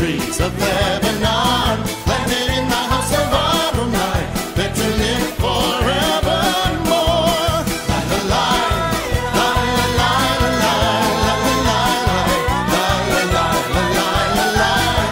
trees of Lebanon, planted in the house of Adonai, there to live forevermore. La la la, la la la la la la la la la la la la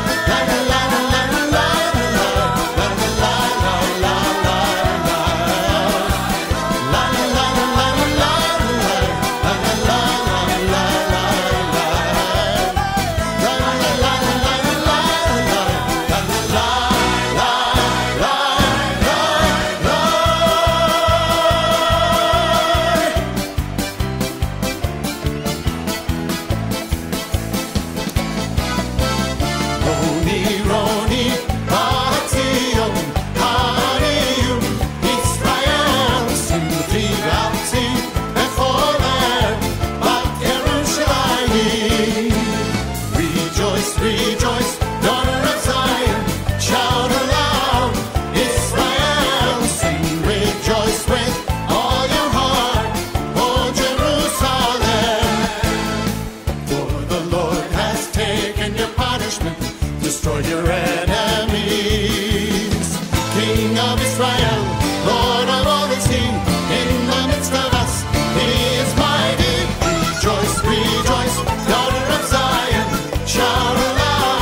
Rejoice, daughter of Zion, shout aloud, Israel, sing, rejoice with all your heart, oh Jerusalem. For the Lord has taken your punishment, destroyed your enemies. King of Israel, Lord of all is He, in the midst of us, He is mighty. Rejoice, rejoice, daughter of Zion, shout aloud.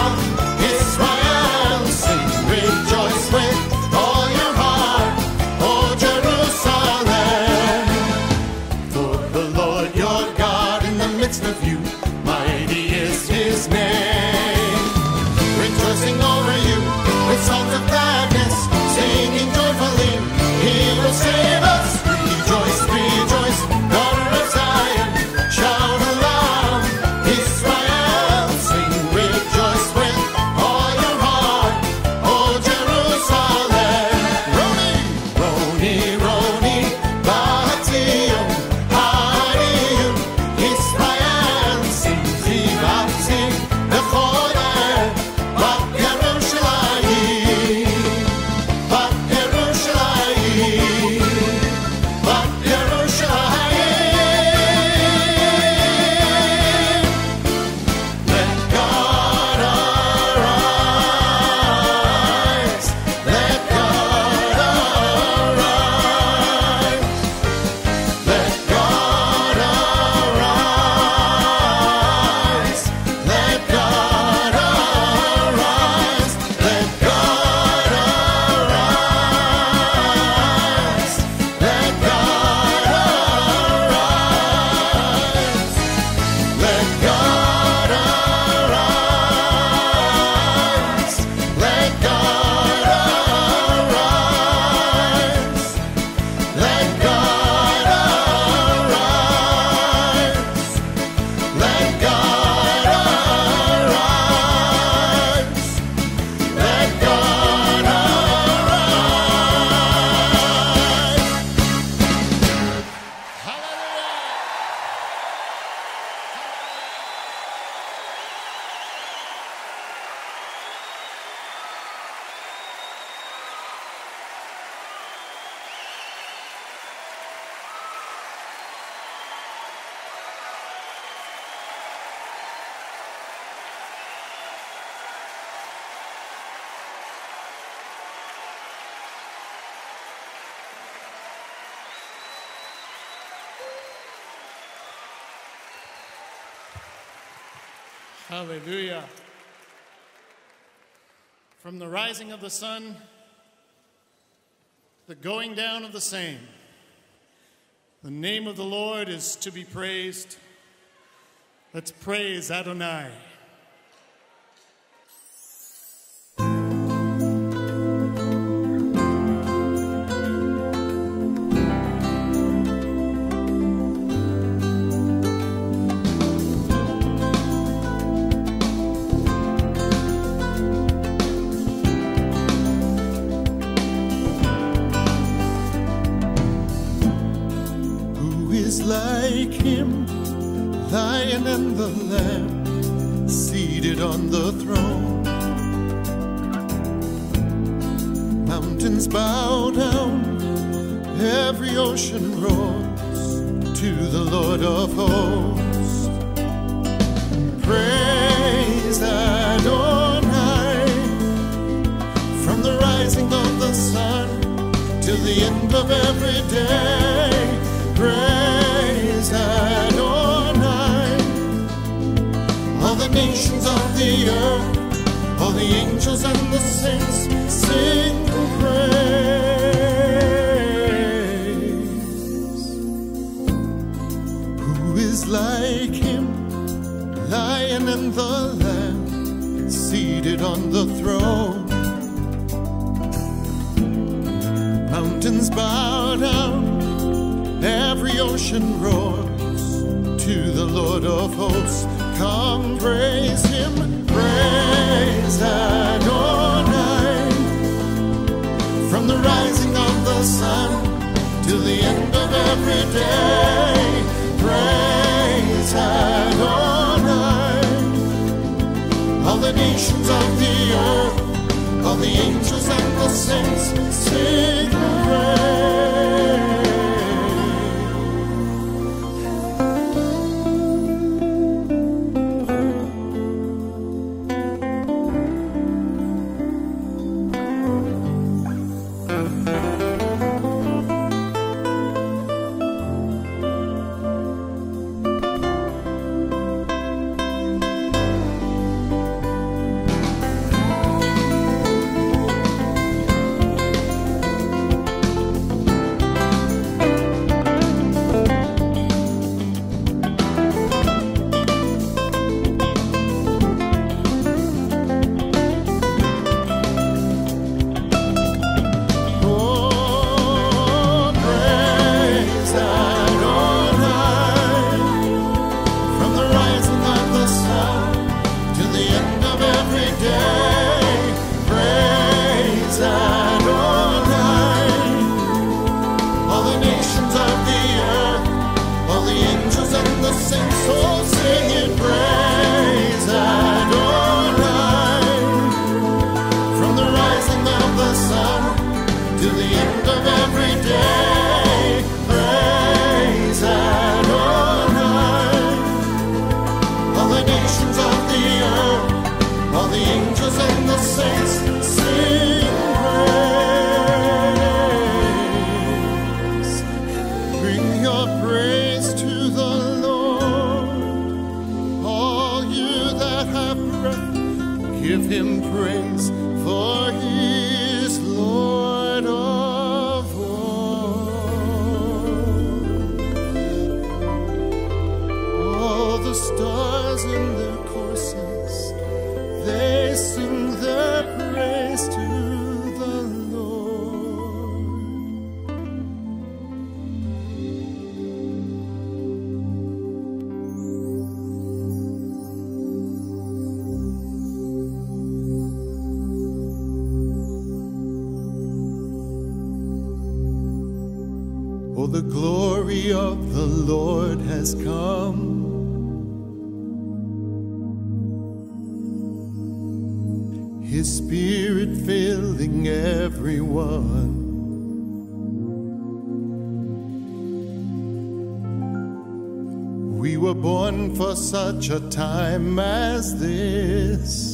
Of you, mighty is His name, rejoicing over you with songs of gladness, singing joyfully, He will save us. Rejoice, rejoice, daughter of Zion, shout aloud, Israel, sing, rejoice with all your heart, oh Jerusalem. Roni, Roni, Roni, Bahatzion, Ha'ariyim, Israel. Hallelujah. From the rising of the sun, the going down of the same, the name of the Lord is to be praised. Let's praise Adonai. Like Him, Lion and the Lamb, seated on the throne. Mountains bow down, every ocean roars to the Lord of hosts. Praise Adonai. till the end of every day. Praise Adonai. All the nations of the earth, all the angels and the saints sing praise. Who is like him, Lion and the Lamb, seated on the throne? Mountains bow down, every ocean roars to the Lord of hosts. Come praise him, praise Adonai. From the rising of the sun till the end of every day, praise Adonai. All the nations of the earth, all the angels and the saints sing praise. Give him praise, for he is Lord of all. All the stars in their courses, they sing their praise to the Lord. Oh, the glory of the Lord has come. His Spirit filling everyone. We were born for such a time as this.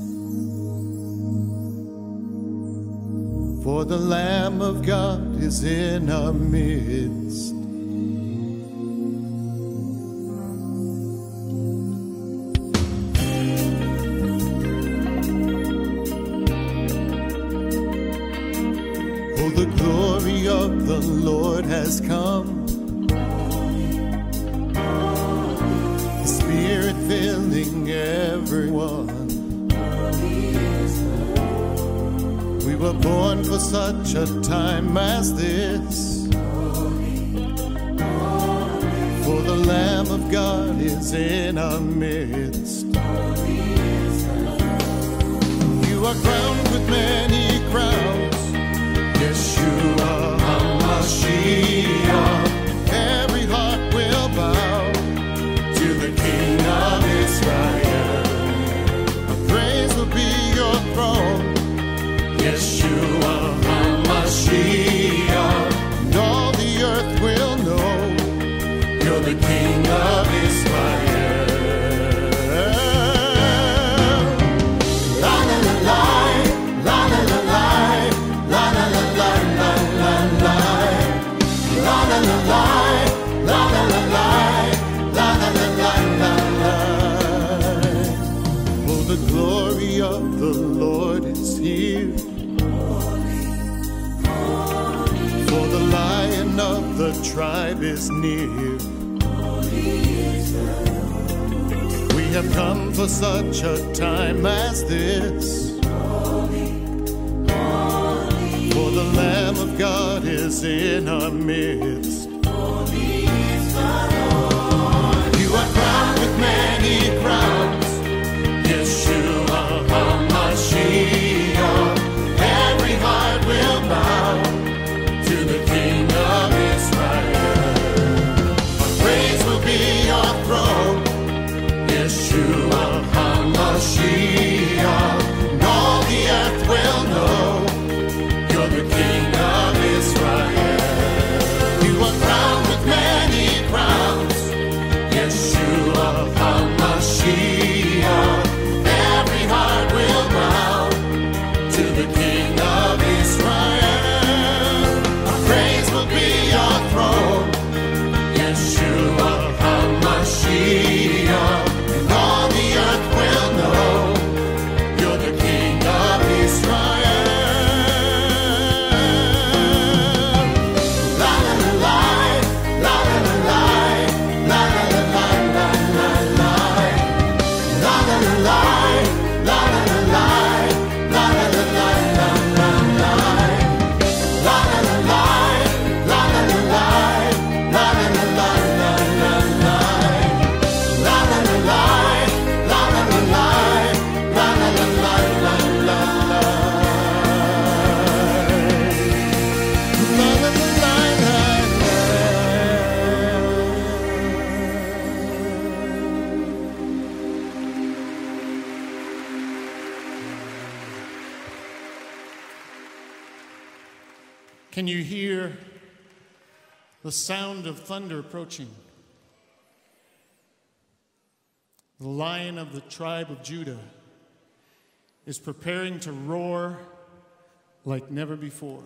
For the Lamb of God is in our midst. Oh, the glory of the Lord has come. The Spirit filling everyone. We were born for such a time as this. For the Lamb of God is in our midst. You are crowned with many crowns, Yeshua HaMashiach. Every heart will bow to the King of Israel. Praise will be your throne, Yeshua HaMashiach. And all the earth will know you're the King of Israel. La la la la, la la la la, la la la la la la. Lion of the tribe is near. We have come for such a time as this. For the Lamb of God is in our midst. You are crowned with many crowns, Yeshua HaMashiach. Every heart will bow to the King of Israel. Our praise will be your throne, Yeshua HaMashiach. And all the earth will know you're the King of Israel. You are crowned with many crowns, Yeshua HaMashiach. Every heart will bow to the King of Israel. Our praise will be your throne, Yeshua HaMashiach. And all the earth will know you're the King of Israel. La la la la, la la la la, la la la la la la, la la la la, la la la la, la la la la la la, la la la la, la la la la, la la la la la la, la la la la, la la la la, la la la la la la. Can you hear the sound of thunder approaching? The Lion of the tribe of Judah is preparing to roar like never before.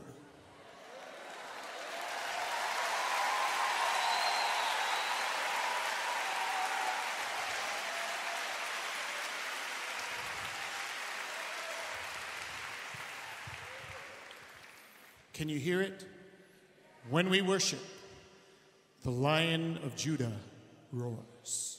Can you hear it? When we worship, the Lion of Judah roars.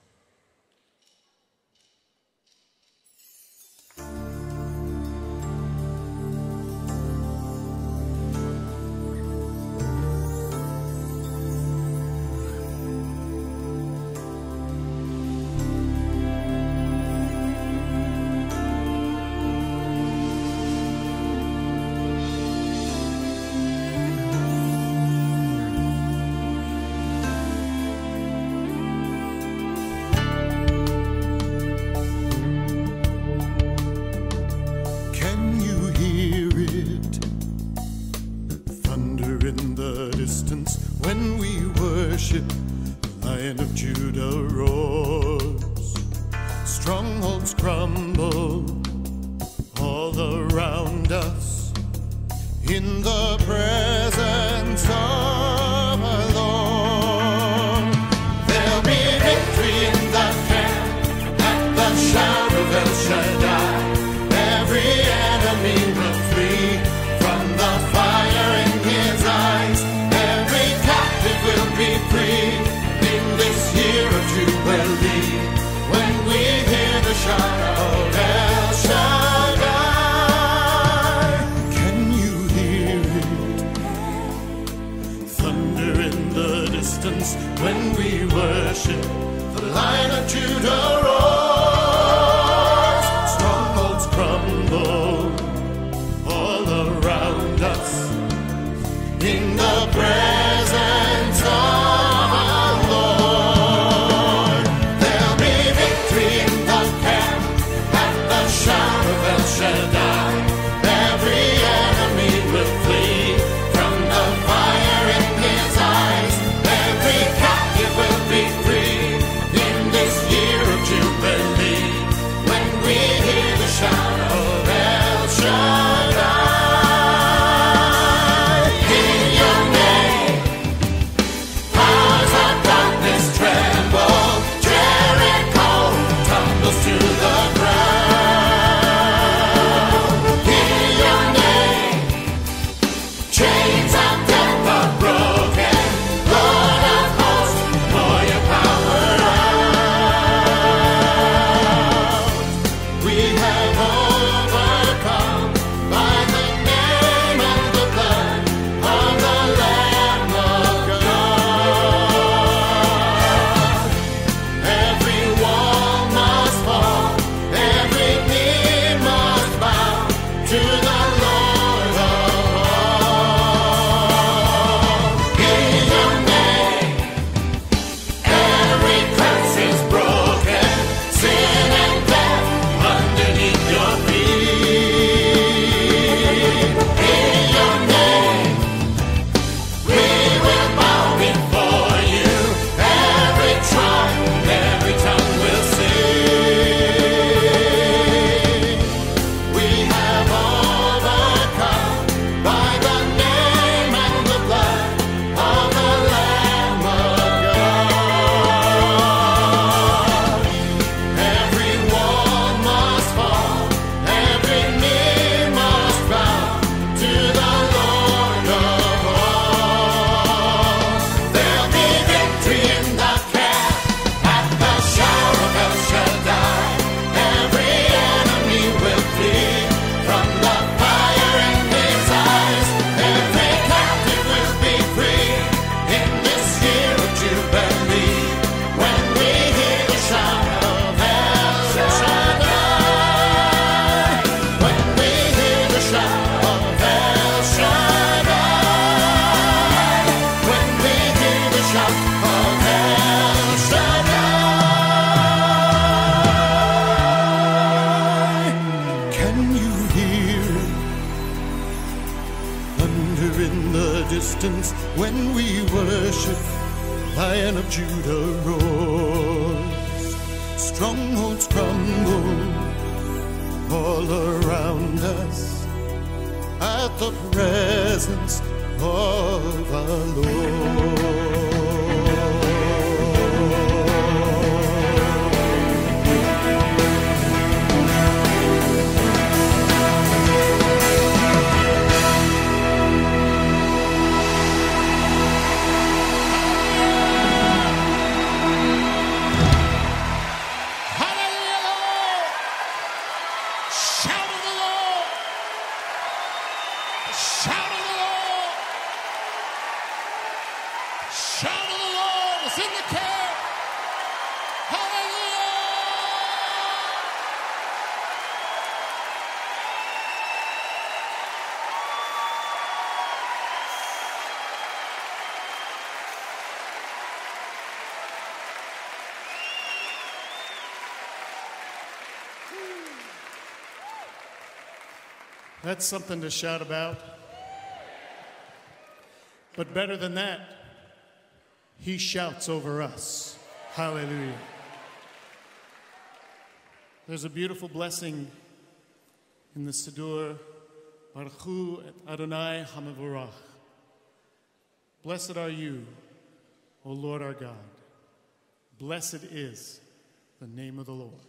When we worship, the Lion of Judah roars. Strongholds crumble all around us in the presence of our Lord. There'll be victory in the camp at the shout of El Shaddai. Every enemy will flee from the fire in his eyes. Will be free in this year of Jubilee when we hear the shout of El Shaddai. Can you hear it? Thunder in the distance when we worship, the Lion of Judah roars. Strongholds crumble all around us in the presence of our Lord. There'll be victory in the camp at the shout of El Shaddai. Every enemy will flee from the fire in his eyes. Every captive will be free in this year of Jubilee when we hear the shout of El Shaddai. In your name in the distance when we worship, Lion of Judah roars. Strongholds crumble all around us at the presence of our Lord. That's something to shout about. But better than that, he shouts over us. Hallelujah. There's a beautiful blessing in the Siddur, Baruch Hu et Adonai HaMevorach. Blessed are you, O Lord our God. Blessed is the name of the Lord.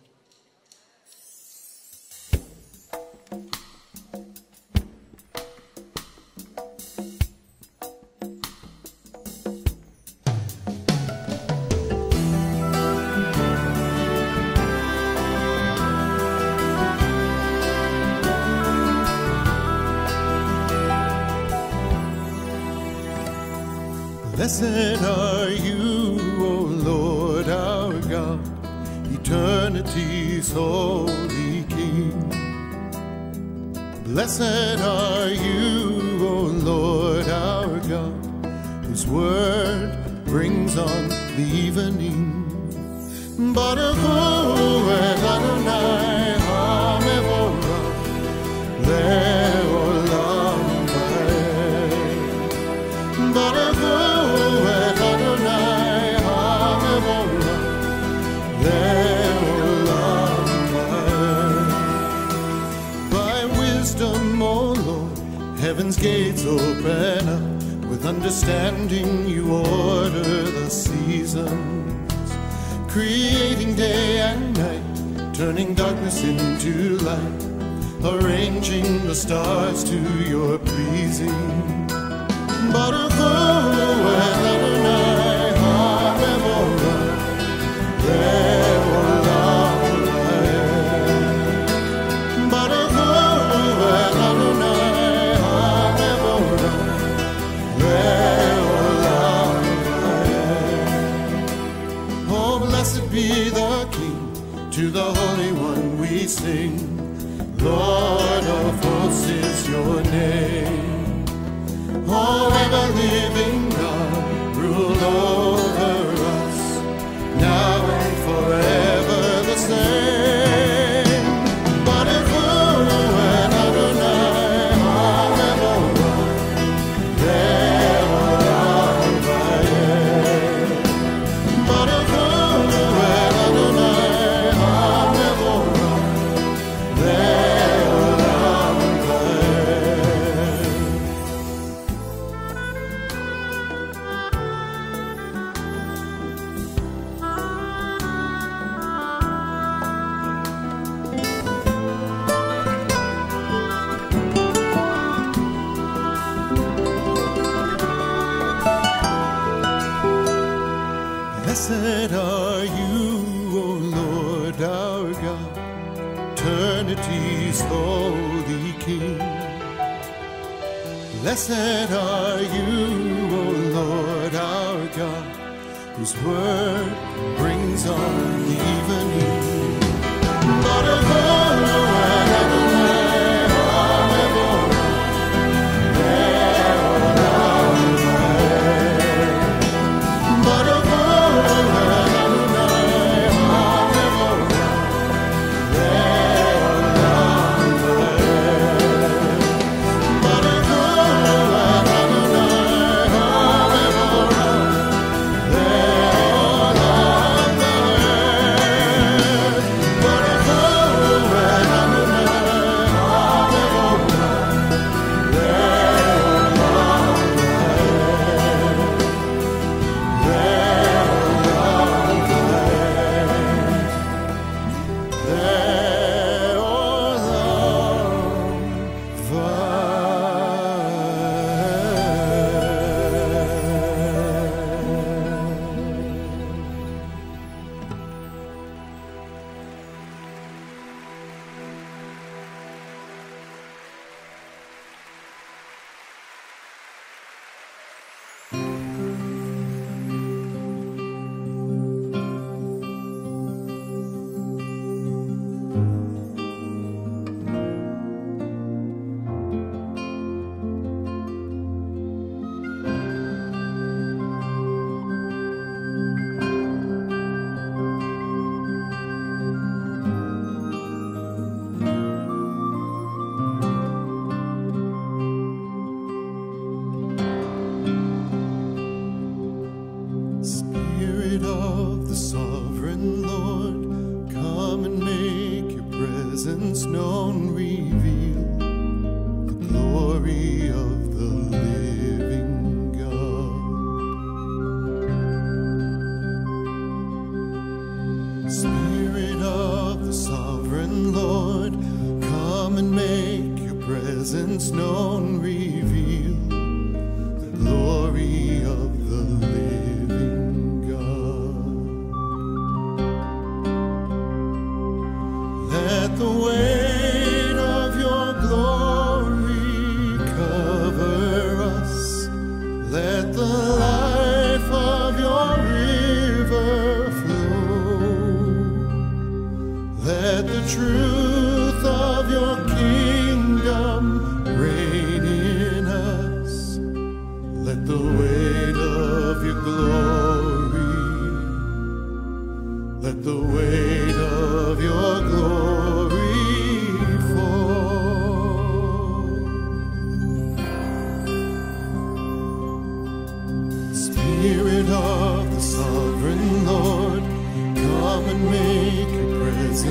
Blessed are you, O Lord our God, eternity's holy King. Blessed are you, O Lord our God, whose word brings on the evening. Baruch Hu et Adonai HaMevorach le'olam va'ed. Baruch Hu et Adonai HaMevorach le'olam va'ed. By wisdom, O Lord, heaven's gates open up. With understanding you order the seasons, creating day and night, turning darkness into light, arranging the stars to your pleasing. Baruch Hu et Adonai HaMevorach le'olam va'ed. Baruch Hu et Adonai HaMevorach le'olam va'ed. Oh, blessed be the King, to the Holy One we sing. Lord of hosts is your name. Oh, ever-living God, rule over us, now and forever the same. Baruch Hu et Adonai HaMevorach le'olam va'ed. Baruch Hu et Adonai HaMevorach le'olam va'ed. Blessed are you, O Lord our God, eternity's holy King. Blessed are you, O Lord our God, whose word brings on the evening. Baruch Hu et Adonai HaMevorach le'olam va'ed. Baruch Hu et Adonai HaMevorach le'olam va'ed. Baruch Hu et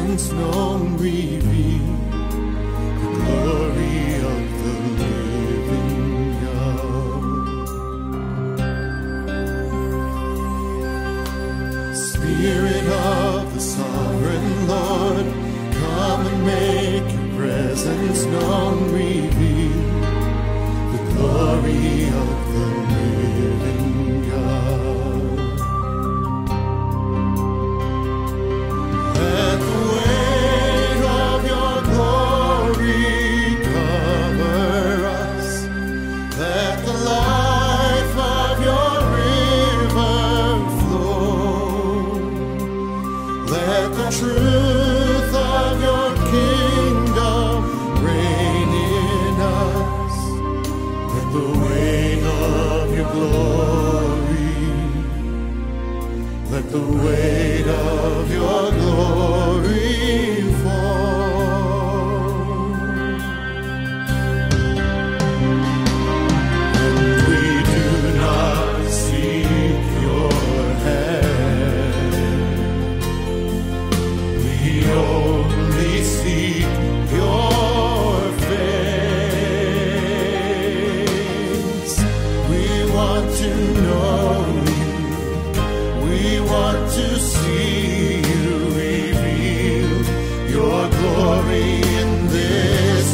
presence known reveal the glory of the living God. Spirit of the sovereign Lord, come and make your presence known, reveal the glory of the living God. Let the weight of your glory cover us. Let the life of your river flow. Let the truth of your kingdom reign in us. Let the weight of your glory, let the weight of your glory fall. And we do not seek your hand, we only seek your face. We want to know you, we want to see you, reveal your glory in this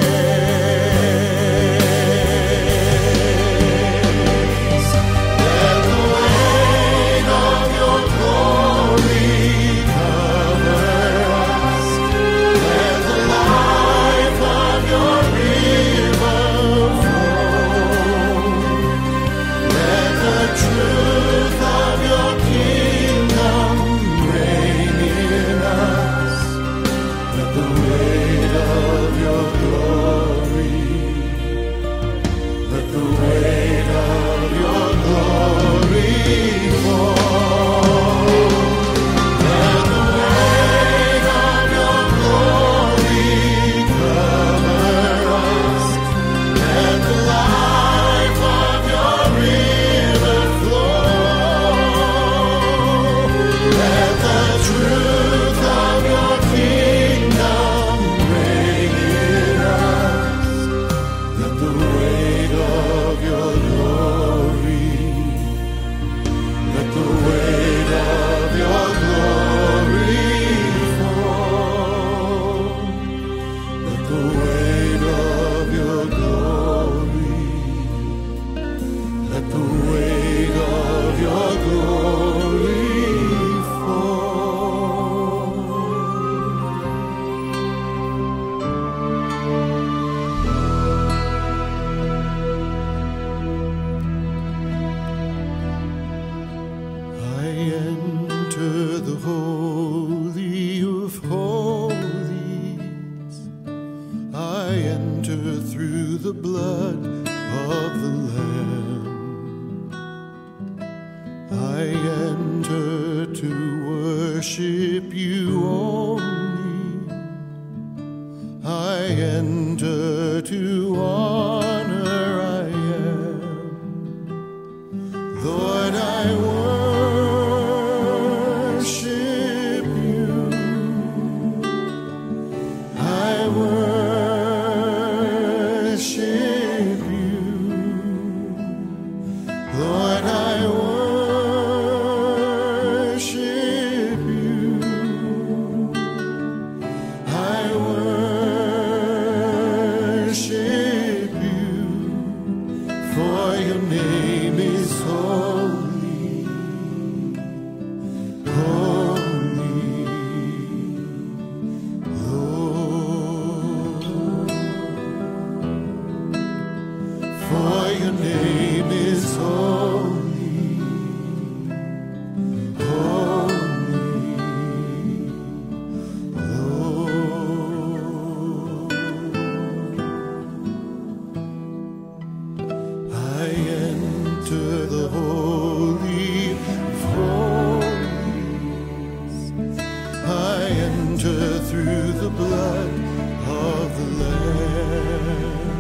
place. Let the weight of your glory cover us. Let the life of your river flow. Let the truth of your kingdom reign in us. Let the weight of your glory, let the weight of your glory fall. Let the weight of your glory cover us. Let the life of your river flow. Let the truth of your kingdom reign in us. Let the weight of your glory, let the weight of your glory fall. Let the weight of your glory, let the weight of your glory fall. I enter the Holy of Holies. I enter through the blood of the Lamb. I enter to worship you only. I enter to honor I am. Lord, I worship you. I worship you. Lord, I worship you. I worship you. For your name is holy, holy, Lord. For your name is holy, holy, Lord. I enter the Holy of Holies. I enter through the blood of the Lamb.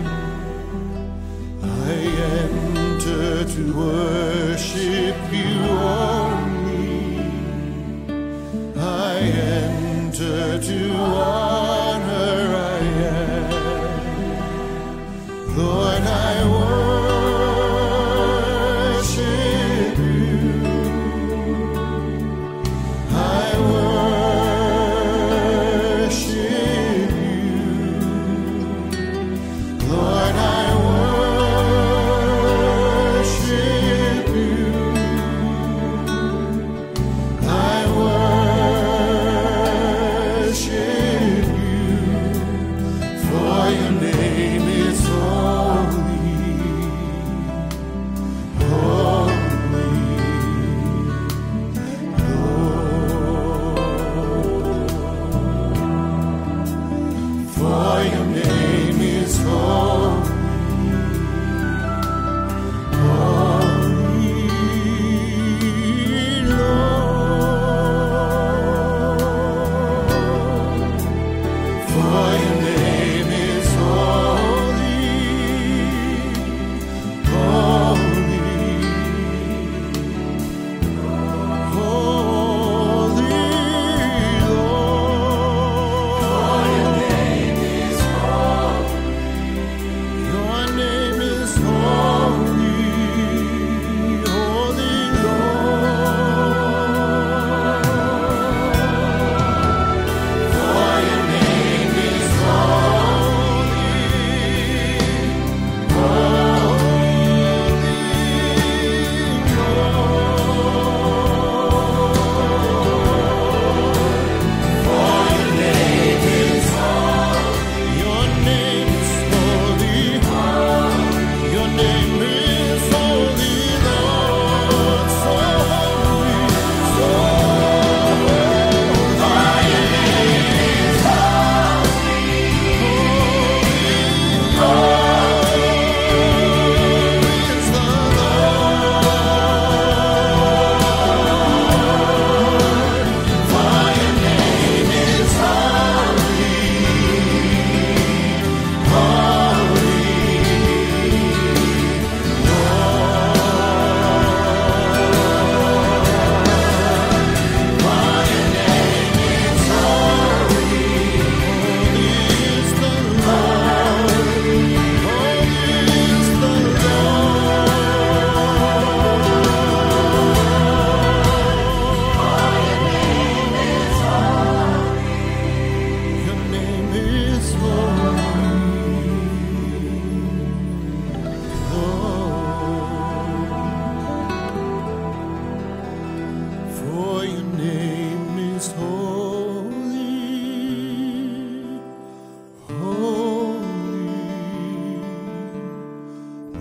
I enter to worship you only. I enter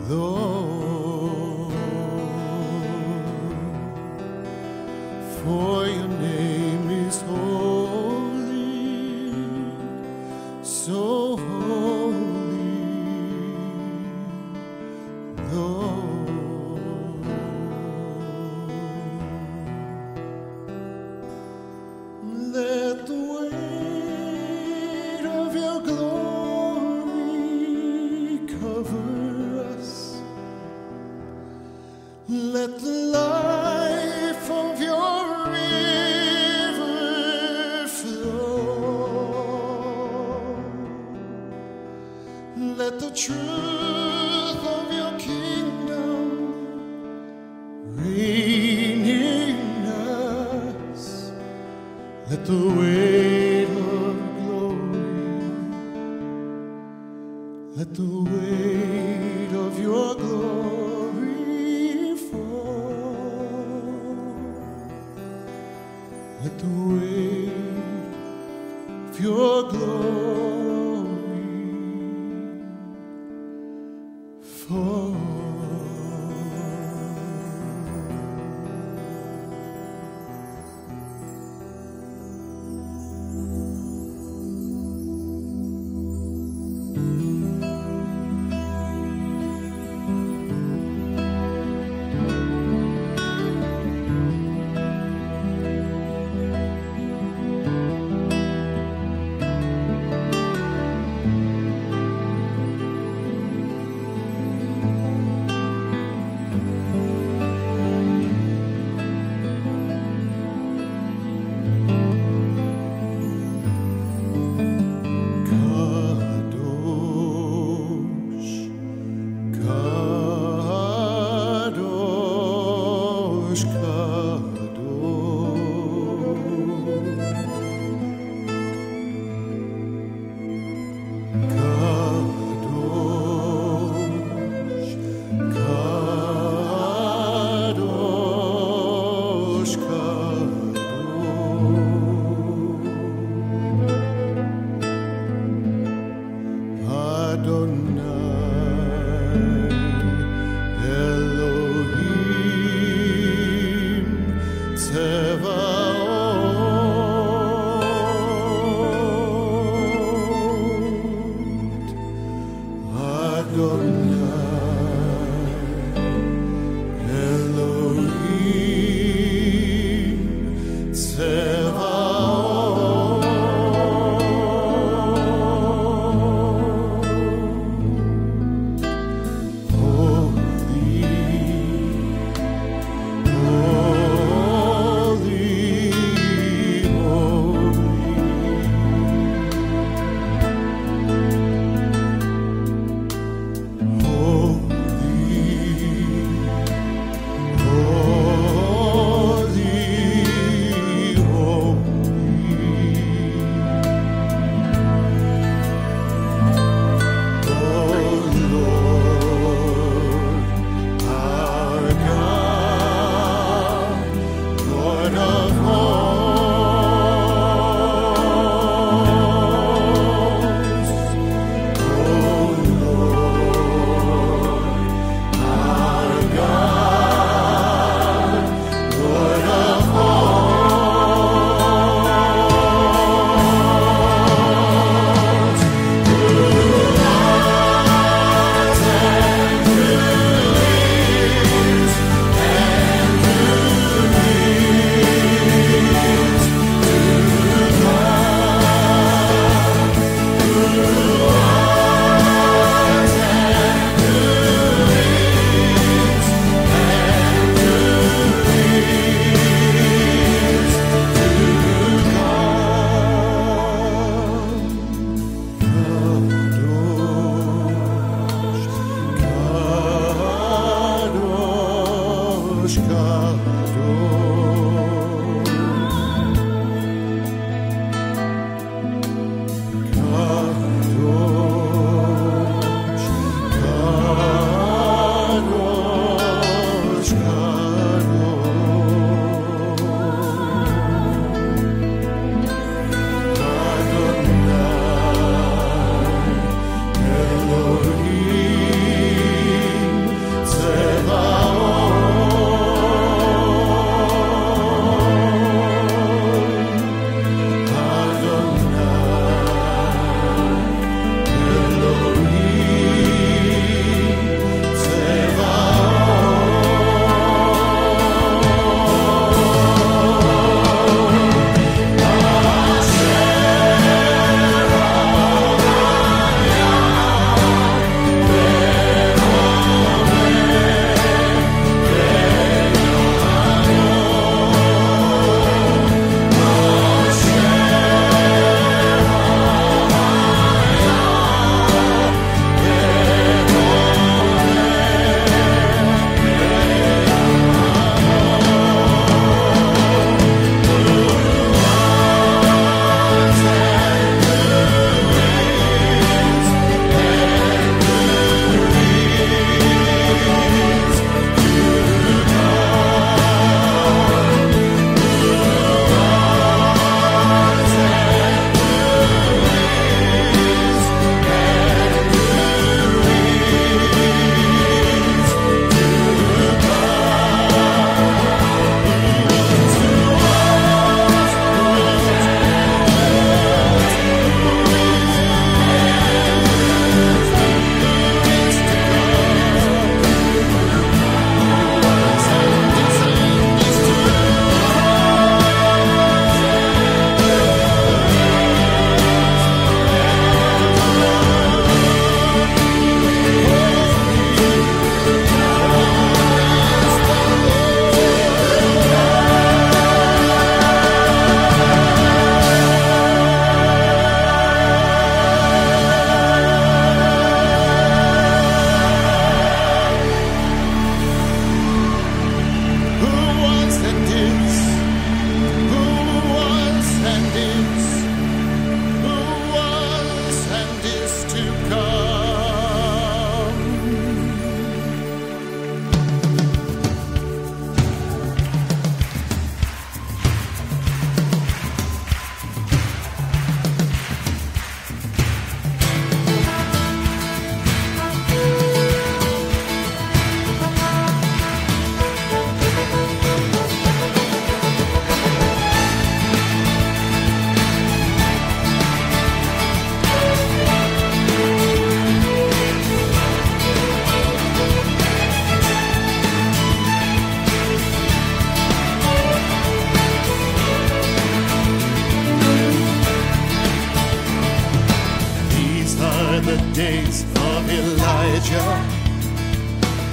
Lord, for your name is holy, so holy, Lord. Let the weight of your glory cover us. Let the life of your river flow. Let the truth of your kingdom reign in us. Let the weight of glory, let the weight of your glory fall. Let the weight of your glory fall.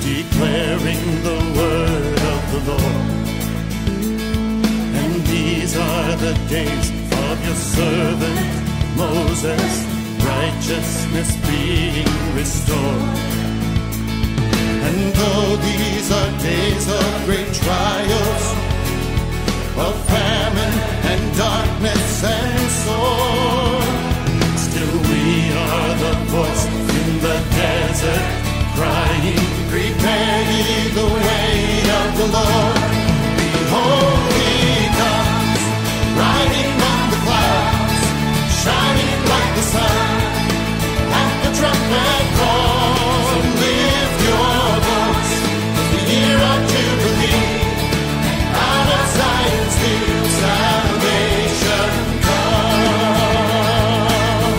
declaring the word of the Lord. And these are the days of your servant Moses, righteousness being restored. And though these are days of great trials, of famine and darkness and sword, still we are the voice in the desert, crying, prepare ye the way of the Lord. Behold, he comes, riding on the clouds, shining like the sun, at the trumpet call. So lift your voice, the year of Jubilee, out of Zion's hill salvation come.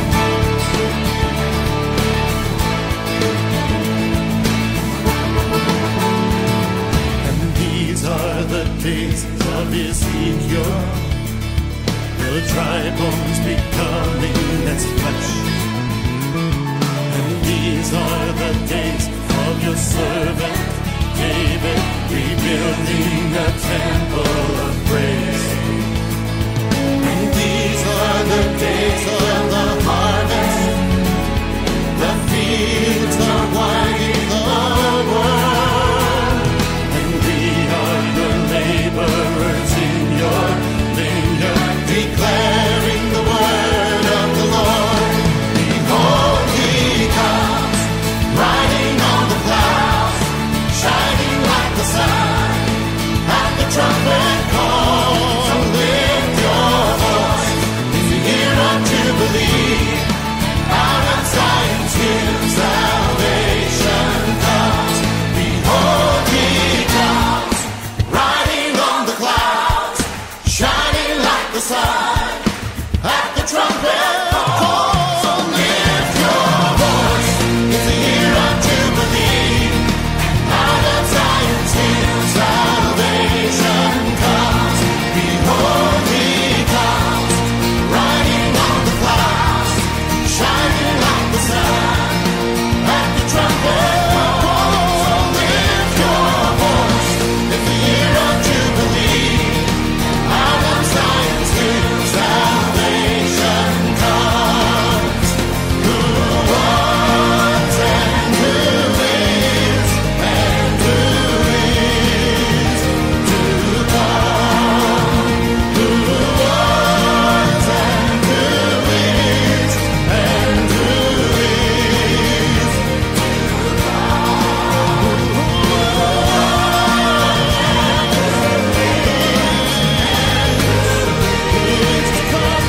And these are the days of Ezekiel, the dry bones becoming as flesh. And these are the days of your servant David, rebuilding a temple of praise. And these are the days of the harvest, the fields are winding the world, and we are your laborers in your vineyard, declaring the word of the Lord. Behold, he comes, riding on the clouds, shining like the sun, at the trumpet call. So lift your voice, it's the year of Jubilee, out of Zion's hill salvation comes. Behold, he comes, riding on the clouds, shining like the sun, at the trumpet call. So lift your voice, it's the year of Jubilee, out of Zion's hill salvation comes. Behold, he comes, riding on the clouds, shining like the sun, at the trumpet call. So lift your voice, it's the year of Jubilee, out of Zion's hill salvation comes. Who was and who is and who is to come? Who was and who is and who is to come? Who is to come?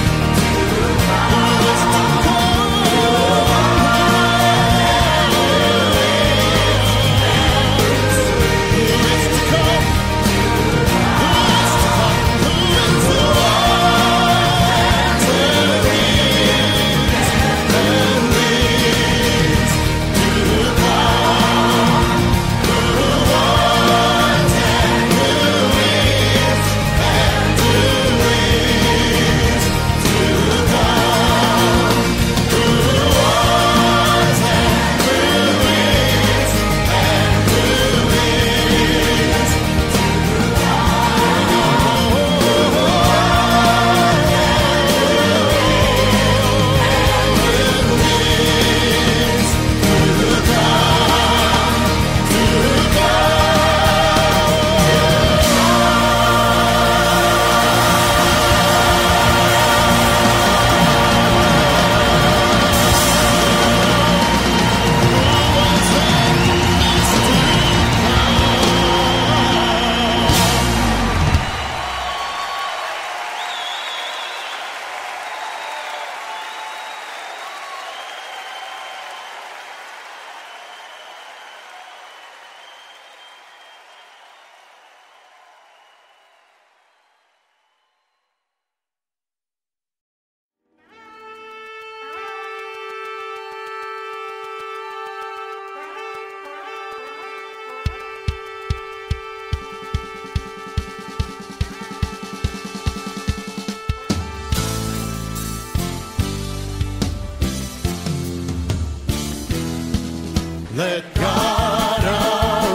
Let God